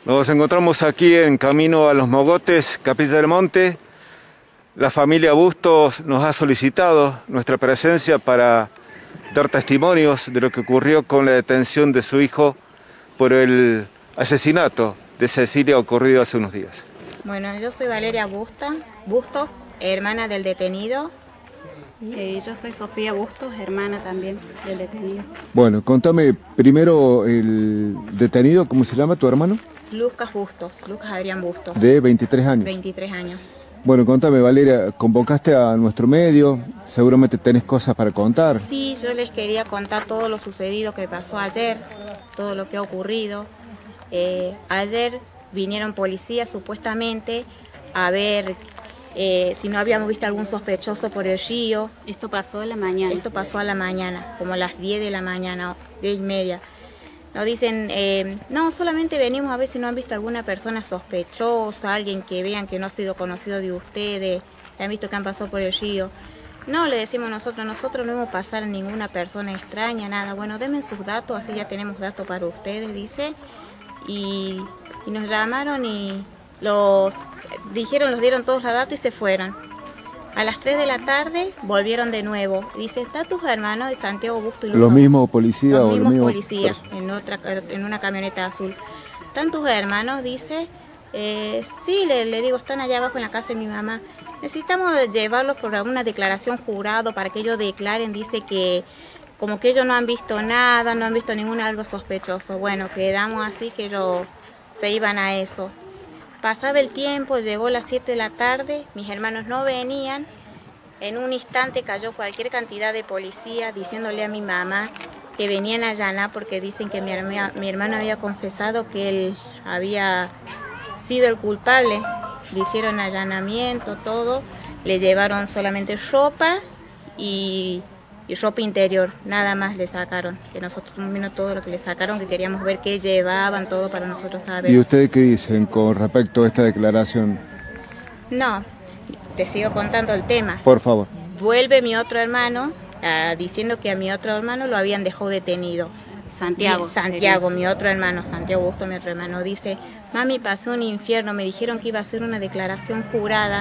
Nos encontramos aquí en camino a Los Mogotes, Capilla del Monte. La familia Bustos nos ha solicitado nuestra presencia para dar testimonios de lo que ocurrió con la detención de su hijo por el asesinato de Cecilia ocurrido hace unos días. Bueno, yo soy Valeria Bustos, hermana del detenido. Yo soy Sofía Bustos, hermana también del detenido. Bueno, contame primero el detenido, ¿cómo se llama tu hermano? Lucas Adrián Bustos. De 23 años. 23 años. Bueno, contame, Valeria, convocaste a nuestro medio, seguramente tenés cosas para contar. Sí, yo les quería contar todo lo sucedido que pasó ayer, todo lo que ha ocurrido. Ayer vinieron policías supuestamente a ver si no habíamos visto algún sospechoso por el río. Esto pasó a la mañana. Esto pasó a la mañana, como a las 10 de la mañana, 10:30. Nos dicen, no, solamente venimos a ver si no han visto alguna persona sospechosa, alguien que vean que no ha sido conocido de ustedes, que han visto que han pasado por el río. No, le decimos nosotros no hemos pasado a ninguna persona extraña, nada. Bueno, denme sus datos, así ya tenemos datos para ustedes, dice. Y nos llamaron y los dieron todos los datos y se fueron. A las 3 de la tarde volvieron de nuevo. Dice, ¿está tus hermanos de Santiago Bustos y Lucas? ¿Los mismos policías o los mismos policías en una camioneta azul? ¿Están tus hermanos? Dice, sí, le digo, están allá abajo en la casa de mi mamá. Necesitamos llevarlos por alguna declaración jurado para que ellos declaren. Dice que como que ellos no han visto nada, no han visto ningún algo sospechoso. Bueno, quedamos así que ellos se iban a eso. Pasaba el tiempo, llegó las 7 de la tarde, mis hermanos no venían. En un instante cayó cualquier cantidad de policías diciéndole a mi mamá que venían a allanar porque dicen que mi hermano había confesado que él había sido el culpable. Le hicieron allanamiento, todo. Le llevaron solamente ropa y ropa interior, nada más le sacaron, que nosotros vimos todo lo que le sacaron, que queríamos ver qué llevaban, todo para nosotros saber. ¿Y ustedes qué dicen con respecto a esta declaración? No, te sigo contando el tema. Por favor. Vuelve mi otro hermano diciendo que a mi otro hermano lo habían dejado detenido. Santiago, mi otro hermano, Santiago Bustos, mi otro hermano, dice, mami, pasé un infierno, me dijeron que iba a hacer una declaración jurada,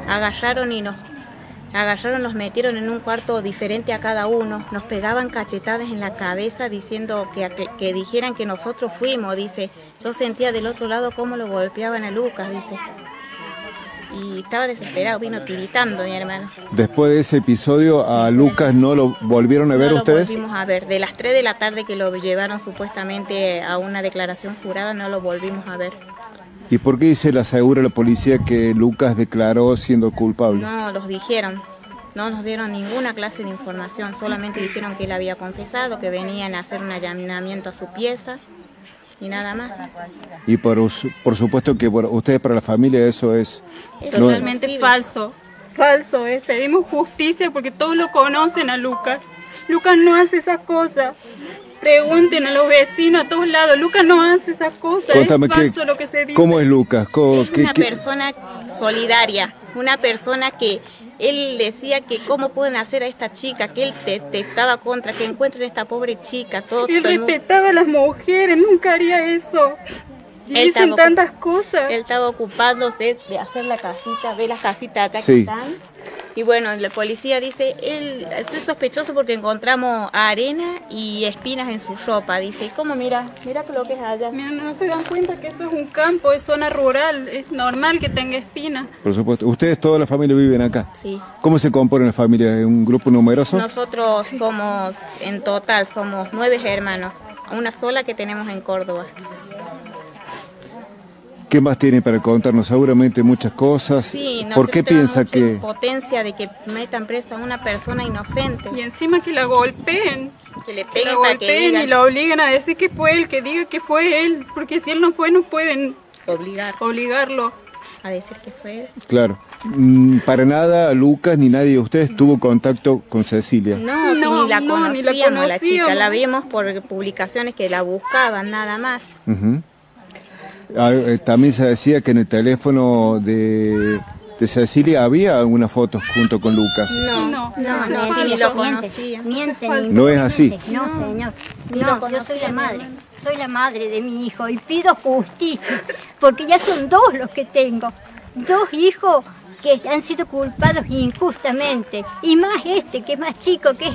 los metieron en un cuarto diferente a cada uno, nos pegaban cachetadas en la cabeza diciendo que dijeran que nosotros fuimos, dice. Yo sentía del otro lado cómo lo golpeaban a Lucas, dice. Y estaba desesperado, vino tiritando mi hermano. Después de ese episodio, ¿a Lucas no lo volvieron a ver ustedes? No lo volvimos a ver. De las 3 de la tarde que lo llevaron supuestamente a una declaración jurada, no lo volvimos a ver. ¿Y por qué le asegura la policía que Lucas declaró siendo culpable? No, los dijeron. No nos dieron ninguna clase de información. Solamente dijeron que él había confesado, que venían a hacer un allanamiento a su pieza y nada más. Y por supuesto que ustedes para la familia eso es... Totalmente falso. Falso es. Pedimos justicia porque todos lo conocen a Lucas. Lucas no hace esas cosas. Pregunten a los vecinos a todos lados, Lucas no hace esas cosas, Cuéntame, es falso lo que se dice. ¿Cómo es Lucas? Es una persona solidaria, una persona que él decía que cómo pueden hacer a esta chica, que él estaba contra, que encuentren a esta pobre chica. Él respetaba a las mujeres, nunca haría eso. Y dicen tantas cosas. Él estaba ocupándose de hacer la casita, ve las casitas acá sí. Que están. Y bueno, la policía dice, él es sospechoso porque encontramos arena y espinas en su ropa. Dice, ¿cómo? Mira lo que es allá. Mira, no se dan cuenta que esto es un campo, es zona rural, es normal que tenga espinas. Por supuesto. ¿Ustedes, toda la familia, viven acá? Sí. ¿Cómo se compone la familia? ¿Es un grupo numeroso? Nosotros somos, en total, somos 9 hermanos, una sola que tenemos en Córdoba. ¿Qué más tiene para contarnos? Seguramente muchas cosas. Sí, ¿Por qué piensa que...? Impotencia de que metan presa a una persona inocente. Y encima que la golpeen. Que le peguen para que digan. Y la obliguen a decir que fue él, que diga que fue él. Porque si él no fue, no pueden obligarlo a decir que fue él. Claro. Para nada Lucas ni nadie de ustedes tuvo contacto con Cecilia. No, ni la conocíamos a la chica. La vimos por publicaciones que la buscaban, nada más. También se decía que en el teléfono de Cecilia había algunas fotos junto con Lucas. No, ni lo conocía. ¿No es así? No, señor. No, yo soy la madre. soy la madre de mi hijo y pido justicia, porque ya son 2 los que tengo, 2 hijos que han sido culpados injustamente, y más este que es más chico, que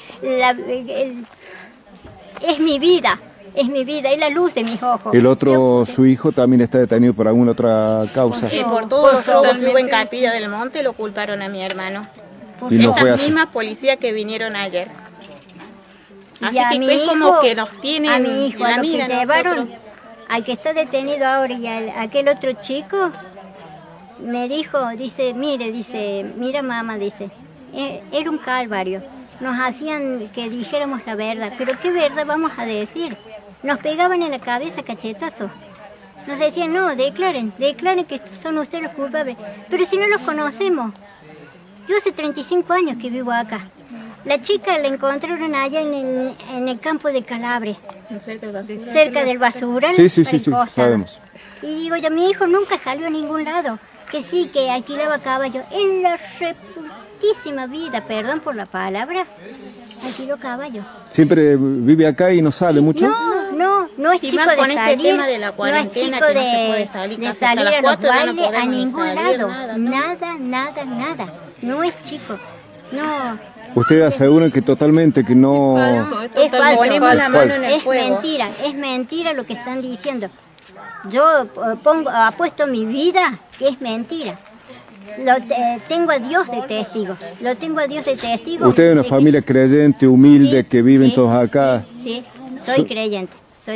es mi vida. Es mi vida, es la luz de mis ojos. El otro, su hijo, también está detenido por alguna otra causa. Sí, por todos los robos que hubo en Capilla del Monte lo culparon a mi hermano. Y no fue Estas así. mismas policías que vinieron ayer. Así Y que es como que nos tienen a mi hijo, en la a lo que mira llevaron, nosotros. al que está detenido ahora y aquel otro chico, me dijo, dice, mira mamá, dice, era un calvario. Nos hacían que dijéramos la verdad, pero ¿qué verdad vamos a decir? Nos pegaban en la cabeza cachetazos. Nos decían, no, declaren que son ustedes los culpables. Pero si no los conocemos. Yo hace 35 años que vivo acá. La chica la encontraron allá en el campo de Calabre, cerca del basural. Sí, sabemos. Y digo yo, mi hijo nunca salió a ningún lado. Que sí, que alquilaba caballo. En la reputísima vida, perdón por la palabra, alquiló caballo. ¿Siempre vive acá y no sale mucho? No es Y chico más con de este salir, tema de la no es cuarentena, chico que no se puede salir, de casi hasta salir las a los 4 ya no bailes, a podemos ni ningún salir, lado, nada, no es chico, no. Ustedes aseguran que totalmente, que no... Falso, es Es falso, Ponemos la mano en el es fuego. mentira lo que están diciendo. Yo apuesto mi vida que es mentira. Tengo a Dios de testigo, Usted es una familia creyente, humilde, que viven todos acá. Sí, soy creyente.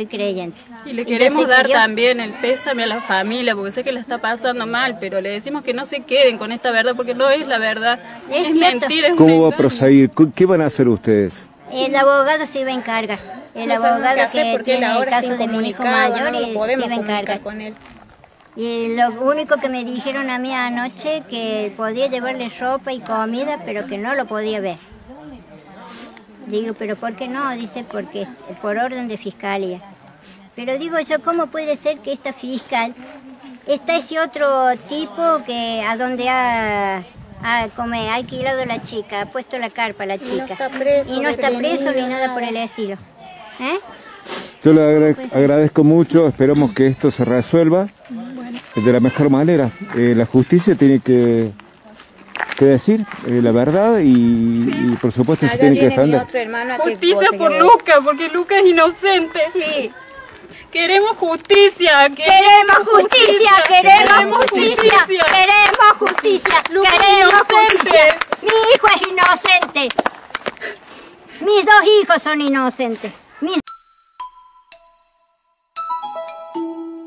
Y le yo queremos sé que dar Dios- también el pésame a la familia, porque sé que la está pasando mal, pero le decimos que no se queden con esta verdad, porque no es la verdad, Es es cierto. mentira, es un ¿Cómo va a engaño. proseguir? ¿Qué van a hacer ustedes? El abogado se iba a encargar. El No sabemos qué abogado hacer que porque él tiene el ahora está caso de mi hijo incomunicado, mayor no y lo se podemos iba a comunicar encargar. con él. Y lo único que me dijeron a mí anoche que podía llevarle ropa y comida, pero que no lo podía ver. Digo, ¿pero por qué no? Dice, porque por orden de fiscalía. Pero digo yo, ¿cómo puede ser que esta fiscal, está ese otro tipo que a donde ha alquilado la chica, ha puesto la carpa la chica? está preso, y no está preso ni detenido, nada por nada. el estilo. ¿Eh? Yo le agradezco mucho, esperemos que esto se resuelva de la mejor manera. La justicia tiene que decir la verdad y por supuesto se Allá tiene que viene mi defender. otro hermano a que Justicia vote por que- Lucas, porque Lucas es inocente. Sí. Queremos justicia, Queremos justicia, queremos justicia, queremos justicia, Lucas queremos inocente. justicia. Mi hijo es inocente. Mis 2 hijos son inocentes.